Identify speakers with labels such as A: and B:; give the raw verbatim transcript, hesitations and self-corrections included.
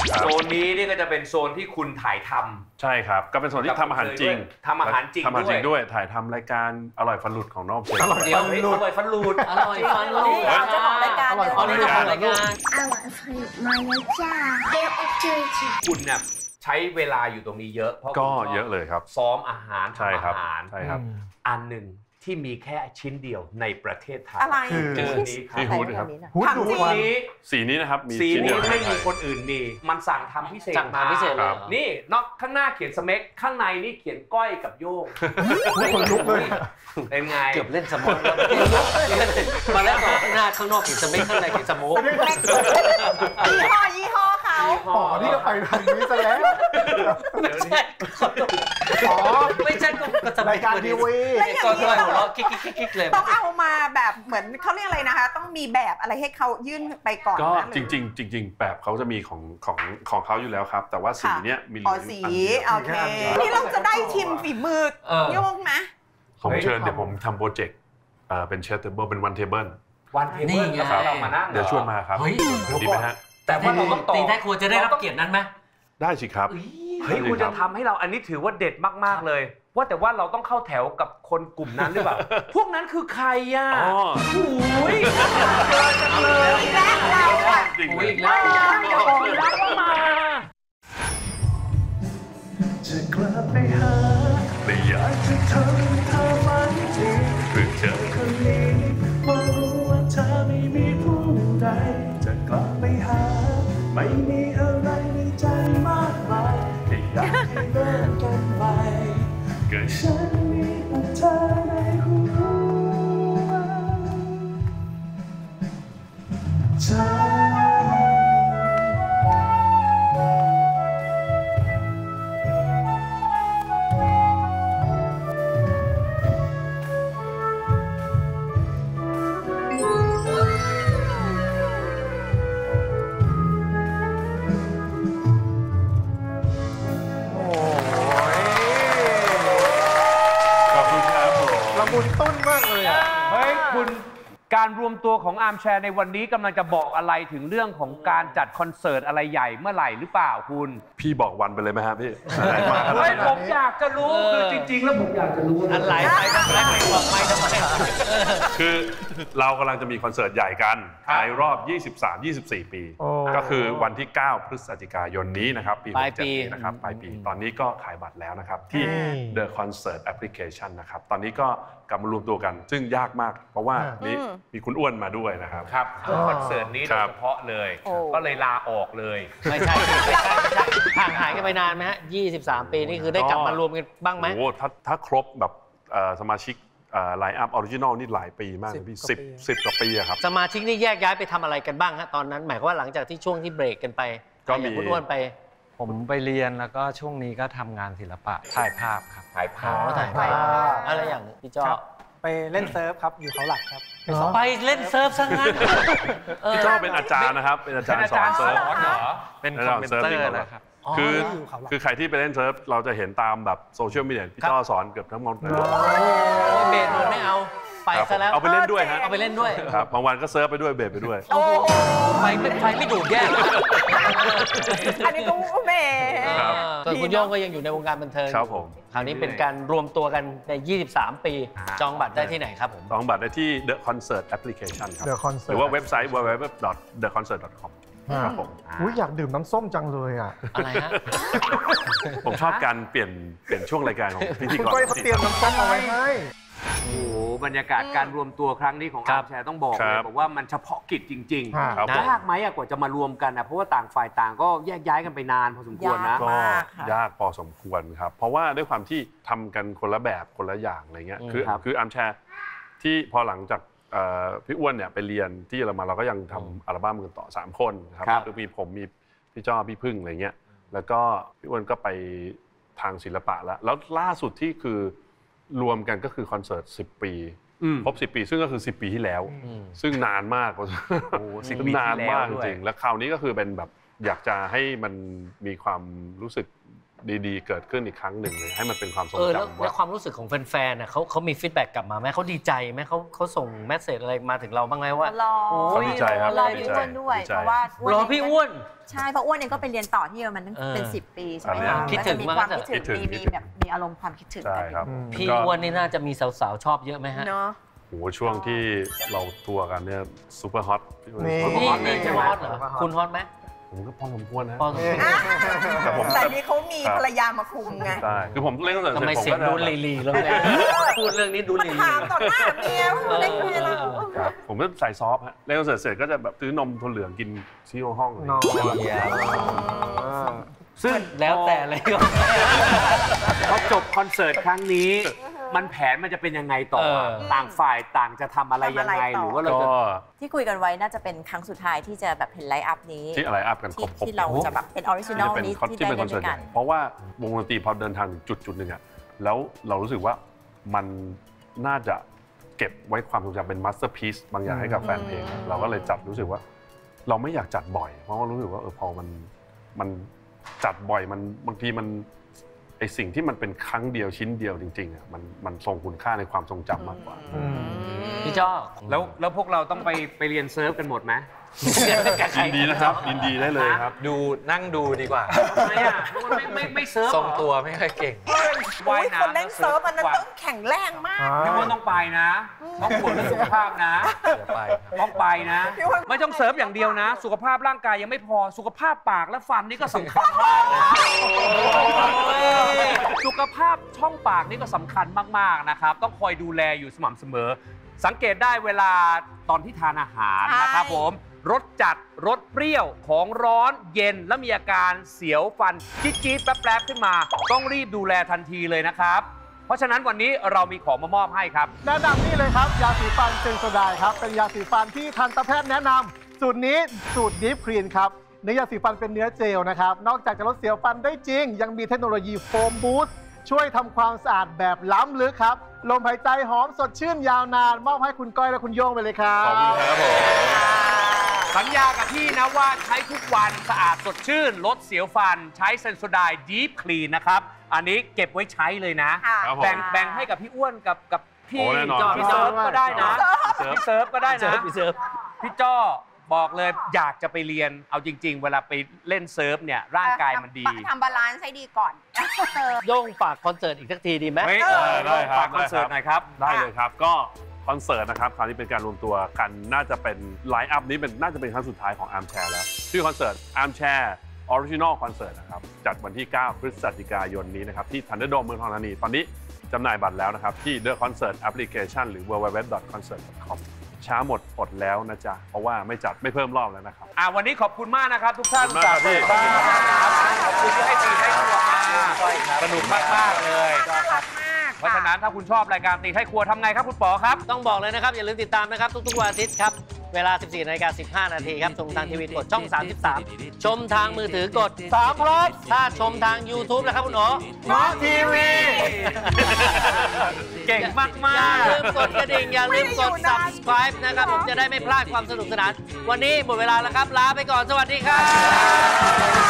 A: โซนนี้นี่ก็จะเป็นโซนที่คุณถ่ายทำ
B: ใช่ครับก็เป็นโซนที่ทำอาหารจริง
A: ทำอาหารจริง
B: ทำอาหารจริงด้วยถ่ายทำรายการอร่อยฟันหลุดของน้องเชฟ
A: อร่อยเดี๋ยวอร่อยฟันหลุด
C: อร่อยฟันหลุด
D: เจ้าของรายการอร่อยฟันหลุดของรายการ
E: อร่อยฟันหลุดมาแล้วจ้าเดลออปจูริตี้
A: คุณเนี่ยใช้เวลาอยู่ตรงนี้เยอะเพราะ
B: ก็เยอะเลยครับ
A: ซ้อมอาหารทำอาหาร
B: ใช่ครับ
A: อันหนึ่งที่มีแค่ชิ้นเดียวในประเทศไทย
D: อะไร
A: เจอนี้ครับ
B: ที่ฮูดครับ
D: ฮูดดู
A: นี้
B: สีนี้นะครับมี
A: สีนี้ไม่มีคนอื่นมีมันสั่งทำพิเศษ
C: สั่งทำพิเศษเลย
A: นี่นอกข้างหน้าเขียนสเม็กข้างในนี่เขียนก้อยกับโยง
D: คนลุกเลย
A: เป็นไง
C: เกือบเล่นสมองมาแล้วบอกข้างหน้าข้างนอกเขียนสเม็กข้างในเขียนสมอง
D: ยี่ห้อยี่ห้อเขา
F: อ๋อนี่ก็ไปทางนี้ซะแล้ว
C: ไม่ใช่อ๋อไม่ใช่ก็จะ
F: รายการทีวี
C: ก็หัวเราะกิ๊กๆเลย
D: ต้องเอามาแบบเหมือนเขาเรียกอะไรนะคะต้องมีแบบอะไรให้เขายื่นไปก่อน
B: ก็จริงๆจริงๆแบบเขาจะมีของของของเขาอยู่แล้วครับแต่ว่าสีเนี้ยมี
D: อ๋อสีโอเคนี่เราจะได้ชิมฝีมือโยงไหม
B: ผมเชิญเดี๋ยวผมทำโปรเจกต์เป็นเชฟเทเบิลเป็นวันเทเบิล
A: วันเทเบิลนะครับเรามานั่ง
B: เดี๋ยวชวนมาครับดีไหมฮะ
C: แต่ว่าเราต้องตีได้ควรจะได้รับเกียรตินั้นไหม
B: ได้สิครับ
A: เฮ้ยคุณจะทำให้เราอันนี้ถือว่าเด็ดมากๆเลยว่าแต่ว่าเราต้องเข้าแถวกับคนกลุ่มนั้นหรือเปล่าพวกนั้นคือใครอ่ะ
B: อ๋อ
A: โอ้ยเกินจังเลย
D: และเราอ่ะ
B: จริง
C: อีกแล้ว
A: อย่าบอกรักมา
F: จะกลับไปหาไม่อยากจะทำเธอฝันจริงเพื่อเธอคนนี้ว่ารู้ว่าเธอไม่มีผู้ใดจะกลับไปหาไม่มีอะไรในใจมากมายแค่อยากให้เลิกกันไปเกิดฉันมีแต่เธอในหัวใจ
A: คุณตุ้นมากเลยอ่ะเฮ้ยคุณการรวมตัวของอาร์มแชร์ในวันนี้กำลังจะบอกอะไรถึงเรื่องของการจัดคอนเสิร์ตอะไรใหญ่เมื่อไหร่หรือเปล่าคุณ
B: พี่บอกวันไปเลยไหมครับพี่
A: เฮ้ยผมอยากจะรู้คือจริงๆแล้วผมอยากจะรู้
C: อะไรไปทำไมไม่บอกไม่ทำไม
B: คือเรากำลังจะมีคอนเสิร์ตใหญ่กันในรอบ ยี่สิบสาม ยี่สิบสี่ ปีก็คือวันที่ เก้า พฤศจิกายนนี้นะครับปีหกเจ็ดนะครับปลายปีตอนนี้ก็ขายบัตรแล้วนะครับที่ The Concert Application นะครับตอนนี้ก็กลับมารวมตัวกันซึ่งยากมากเพราะว่านี้มีคุณอ้วนมาด้วยนะครับ
A: ครับคอนเสิร์ตนี้โดยเฉพาะเลยก็เลยลาออกเลย
C: ไม่ใช่ไม่ใช่ห่างหายกันไปนานไหมฮะยี่สิบสามปีนี่คือได้กลับมารวมกันบ้างไหม
B: โอ้ถ้าถ้าครบแบบสมาชิกไลน์อัพออริจินอลนี่หลายปีมากเลยพี่สิบสิบกว่าปีครับ
C: สมาชิกนี่แยกย้ายไปทำอะไรกันบ้างฮะตอนนั้นหมายความว่าหลังจากที่ช่วงที่เบรกกันไปก็มีคุณอ้วนไป
G: ผมไปเรียนแล้วก็ช่วงนี้ก็ทำงานศิลปะถ่ายภาพครับ
A: ถ่ายภาพ
C: ถ่ายภาพอะไรอย่างพี่จ้อ
F: ไปเล่นเซิร์ฟครับอยู่เขาหลักครับ
C: ไปเล่นเซิร์ฟซะงั้น
B: พี่จ้อเป็นอาจารย์นะครับเป็นอาจารย์สอนเซิร์ฟ
A: เหรอ
G: เป็นคอมเมนเตอร์นะครับ
B: คือคือใครที่ไปเล่นเซิร์ฟเราจะเห็นตามแบบโซเชียลมีเดียพี่จ้อสอนเกือบทั้งหมดเลย
C: เบสไม่เอาไปซะแล้ว
B: เอาไปเล่นด้วยฮะ
C: เอาไปเล่นด้วย
B: ครับบางวันก็เซิร์ฟไปด้วยเบสไปด้วย
C: โอ้ไฟไม่ไฟไม่ดูดแย่
D: อันนี้ก็แหม
C: ส่วนคุณโย่งก็ยังอยู่ในวงการบันเทิง
B: ครับผม
C: คราวนี้เป็นการรวมตัวกันในยี่สิบสามปีจองบัตรได้ที่ไหนครับผม
B: จองบัตรได้ที่ The Concert Application ครับ
F: The Concert
B: หรือว่าเว็บไซต์ ดับเบิลยู ดับเบิลยู ดับเบิลยู ดอท เดอะ คอนเสิร์ต ดอท คอม ครับผม
F: อุ้ยอยากดื่มน้ำส้มจังเลยอ่ะ
C: อะไรฮะ
B: ผมชอบการเปลี่ยนเปลี่ยนช่วงรายการของพิธีกร
F: ก้อยเขาเตรียมน้ำส้มเอาไว้ให้
A: โอ้โหบรรยากาศการรวมตัวครั้งนี้ของอาร์มแชร์ต้องบอกเลยบอกว่ามันเฉพาะกิจจริงๆยากไหมกว่าจะมารวมกันนะเพราะว่าต่างฝ่ายต่างก็แยกย้ายกันไปนานพอสมควรนะ
B: ก็ยากพอสมควรครับเพราะว่าด้วยความที่ทำกันคนละแบบคนละอย่างอะไรเงี้ยคือคืออาร์มแชร์ที่พอหลังจากพี่อ้วนเนี่ยไปเรียนที่เยอรมันเราก็ยังทำอัลบั้มกันต่อสามคนครับคือมีผมมีพี่จ้อพี่พึ่งอะไรเงี้ยแล้วก็พี่อ้วนก็ไปทางศิลปะแล้วแล้วล่าสุดที่คือรวมกันก็คือคอนเสิร์ตสิบปีครบสิบปีซึ่งก็คือสิบปีที่แล้วซึ่งนานมากโอ้สิบปีนานมากจริงแล้วคราวนี้ก็คือเป็นแบบอยากจะให้มันมีความรู้สึกดีๆเกิดขึ้นอีกครั้งหนึ่งเลยให้มันเป็นความทรง
C: เออแล้ว
B: จำ
C: แล้วความรู้สึกของแฟนๆน่ะเขาเขามีฟีดแบ็กกลับมาไหมเขาดีใจไหมเขาเขาส่งแมสเซจอะไรมาถึงเราบ้างไหมว่าร
D: อ
B: เขาดีใจครับ
D: รอ
B: ดี
D: พี่
B: ใจ
D: อ้วนด้วย
B: ดีใจ
D: เพราะว่าร
C: อพี่อ้วน
D: ใช่เพราะอ้วนเองก็ไปเรียนต่อที่เยอรมันตั้ง
C: เออ
D: เป็นสิบปีใช่ไหม
B: อันเนี้ย
D: คะ
C: คิดถึง
D: มี
C: มาก
D: ความ
C: นะ
D: คิดถึง
B: คิดถึง
D: มีมีแบบมีอารมณ์ความคิดถึง
B: ใช่
D: กัน
B: ครับ
C: พี่
B: ก็
C: อ้วนนี่น่าจะมีสาวๆชอบเยอะไหมฮะ
D: เนาะ
B: โหช่วงที่เราทัวร์กันเนี่ยซูเปอร์ฮอต
H: นี่
C: นี่นี่ใช่ไหมฮอตเหรอคุณฮอตไหม
B: ผมก็พอสมควรนะ
C: พอสมควร
B: แต่ผม
D: แต่นี่เขามีภรรยามาคุมไง
B: ใช่คือผมเล่นคอนเสิร์ต
C: ทำ
B: เสร็
C: ไม
B: จผม
C: เสียง
B: ก็จะ
C: ดูลีลีแล้วเนี่ยพูดเรื่องนี้ดู
D: มัน
C: ลีลี
D: ถามต่อหน้าเมียว่าได้ไงล่ะ
B: ครับผมก็ใส่ซอฟต์ฮะเล่นคอนเสิร์ตเสร็จก็จะแบบซื้อนมถั่วเหลืองกินที่ห้องอะไรอย่างเงี้ย
A: ซึ่ง
C: แล้วแต่เลยก็
A: พอจบคอนเสิร์ตครั้งนี้ มันแผนมันจะเป็นยังไงต่อ
C: เออ
A: ต่างฝ่ายต่างจะทำอะไรยังไงหรือว่าเรา
B: ก็
A: จะ
D: ที่คุยกันไว้น่าจะเป็นครั้งสุดท้ายที่จะแบบเห็นไลฟ์อัพนี้
B: ที่อะไรอัพกันคร
D: ที่
B: บครบ
D: ที่เราจะแบบเป็นออริจินอล
B: ที่เป็น
D: นี้
B: คอน
D: ที่
B: ที่
D: ได้
B: เป็นค
D: เล่
B: อน
D: น
B: เสิ
D: ด้
B: ร์ต
D: วย
B: ให
D: กั
B: ญ่
D: น
B: เพราะว่าวงดนตรีพอเดินทางถึงจุดจุดหนึ่งอะแล้วเรารู้สึกว่ามันน่าจะเก็บไว้ความทรงจำเป็นมาสเตอร์พีซบางอย่างให้กับแฟนเพลงเราก็เลยจัดรู้สึกว่า เราไม่อยากจัดบ่อย เพราะว่ารู้สึกว่าเออพอมันมันจัดบ่อยมันบางทีมันไอสิ่งที่มันเป็นครั้งเดียวชิ้นเดียวจริงๆอะมันมันทรงคุณค่าในความทรงจำมากกว่า
C: พี่จ้อ
A: แล้วแล้วพวกเราต้องไปไปเรียนเซิร์ฟกันหมดไหม
B: ยินดีนะครับยินดีได้เลยครับ
G: ดูนั่งดูดีกว่า
A: ทำไมอ่ะไม่ไม่ไม่เซิร์ฟ
G: ทรงตัวไม่ค่อยเก่ง
D: โอ้ยคนเล่นเซิร์ฟอันนั้นต้องแข็งแรงมาก
A: พี่ว่าต้องไปนะต้องปวดเรื่องสุขภาพนะ
G: เดี๋ยวไปครับ
A: ต้องไปนะ
D: พี่ว่า
A: ไม่ต้องเซิร์ฟอย่างเดียวนะ สุขภาพร่างกายยังไม่พอสุขภาพปากและฟันนี่ก็สำคัญมากนะสุขภาพช่องปากนี่ก็สำคัญมากๆนะครับต้องคอยดูแลอยู่สม่ำเสมอ สังเกตได้เวลาตอนที่ทานอาหารนะครับผมรสจัดรสเปรี้ยวของร้อนเย็นและมีอาการเสียวฟันจี๊ดๆแป๊บๆขึ้นมาต้องรีบดูแลทันทีเลยนะครับเพราะฉะนั้นวันนี้เรามีของมามอบให้ครับ
H: แนะนำนี่เลยครับยาสีฟันเซนโซไดครับเป็นยาสีฟันที่ทันตแพทย์แนะนำสูตรนี้สูตรดีฟคลีนครับเนื้อยาสีฟันเป็นเนื้อเจลนะครับนอกจากจะลดเสียวฟันได้จริงยังมีเทคโนโลยีโฟมบูสต์ช่วยทำความสะอาดแบบล้ำลึกครับลมหายใจหอมสดชื่นยาวนานมอบให้คุณก้อยและคุณโย่งไปเลยครับ
B: ขอบคุณครับผม
A: สัญญากับพี่นะว่าใช้ทุกวันสะอาดสดชื่นลดเสียวฟันใช้เซนโซไดดีฟคลีนนะครับอันนี้เก็บไว้ใช้เลยนะ
D: ค่ะ
B: ครับผม
A: แบ่งแบ่งให้กับพี่อ้วนกับกับพี่
B: โอ้แน่นอน
A: จ้อพี่เซิร์ฟก็ได้นะ
B: พี่เซิร์ฟ
A: พี่เซิร์ฟก็ได้
C: เซิ
A: นะ
C: ร์ฟพี่เซิร์ฟ
A: พี่จ้อบอกเลยอยากจะไปเรียนเอาจริง ๆ เวลาไปเล่นเซิร์ฟเนี่ยร่างกายมันดี
D: ทำบาลานซ์ให้ดีก่อน
C: โย่งฝากคอนเสิร์ตอีกสักทีดีไหม
A: เฮ้ย
B: เออได้ครับ
A: ฝากคอนเสิร์ตหน่อยครับ
B: ได้เลยครับก็คอนเสิร์ตนะครับคราวนี้เป็นการรวมตัวกันน่าจะเป็นไลฟ์อัพนี้เป็นน่าจะเป็นครั้งสุดท้ายของ Armchair แล้วชื่อคอนเสิร์ต Armchair Original Concert นะครับจัดวันที่ เก้า พฤศจิกายนนี้นะครับที่ Thunderdome เมืองทองธานีตอนนี้จำหน่ายบัตรแล้วนะครับที่ The Concert Application หรือ ดับเบิลยู ดับเบิลยู ดับเบิลยู ดอท คอนเสิร์ต ดอท คอม ช้าหมดอดแล้วนะจ๊ะเพราะว่าไม่จัดไม่เพิ่มรอบแล้วนะครับ
A: อ่ะวันนี้ขอบคุณมากนะครับ ทุกท่าน
B: ขอบคุณมากครับพี่
A: ขอบคุณมากครับขอบคุณที่ให้ตีให้ครัวมาสนุกมากๆเลย
D: น่ารักมาก
A: เพราะฉะนั้นถ้าคุณชอบรายการตีให้ครัวทำไงครับคุณป๋อครับ
C: ต้องบอกเลยนะครับ อย่าลืมติดตามนะครับ ทุกๆวันอาทิตย์ครับ เวลา สิบสี่นาฬิกาสิบห้านาทีครับชมทางทีวีกดช่อง สามสิบสาม ชมทางมือถือกดสามครับ ถ้าชมทาง YouTube นะครับคุณโอ๋
A: หมอทีวี เก่งมาก
C: อย่า
A: ๆ
C: ลืมกดกระดิ่ง อย่าลืมกด subscribe นะครับ ผมจะได้ไม่พลาดความสนุกสนาน วันนี้หมดเวลาแล้วครับ ลาไปก่อน สวัสดีครับ